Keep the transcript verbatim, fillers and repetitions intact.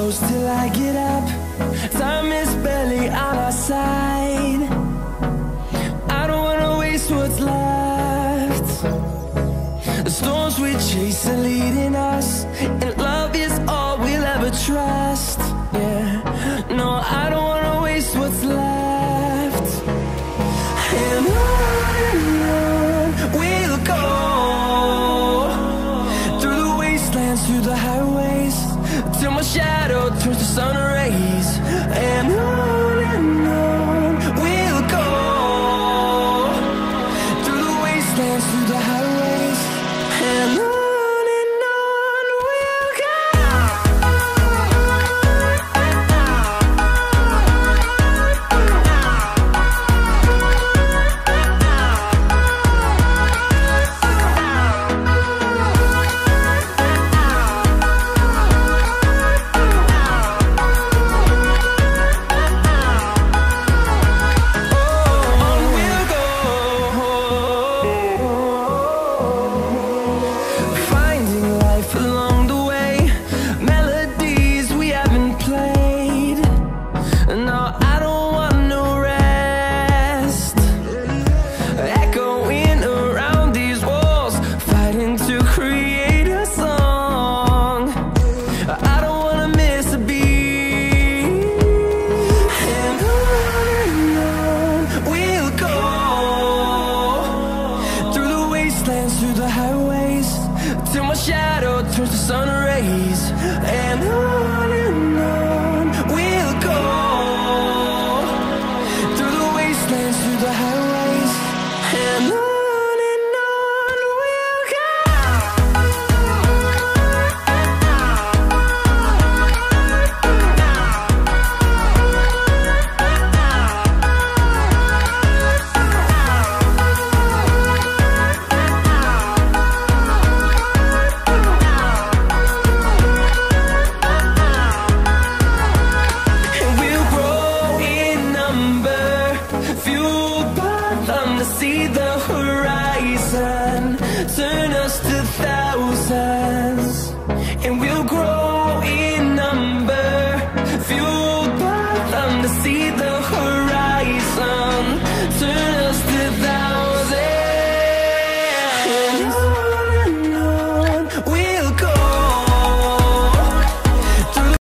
close till I get up. Time is barely on our side. I don't wanna waste what's left. The storms we chase are leading us, and love is all we'll ever trust. Yeah, no, I don't wanna waste what's left. And on and on we'll go, through the wastelands, through the highways, till my shadow turns to sun rays. And on and on we'll go, through the wastelands, through the highways, and on. Through the highways, till my shadow turns to sun rays. And on and on we'll go, through the wastelands, through the highways, and on. See the horizon, turn us to thousands.